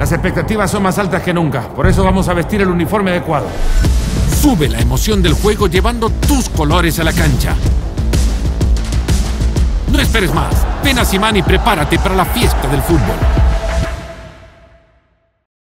Las expectativas son más altas que nunca, por eso vamos a vestir el uniforme adecuado. Sube la emoción del juego llevando tus colores a la cancha. No esperes más. Ven a Simán y prepárate para la fiesta del fútbol.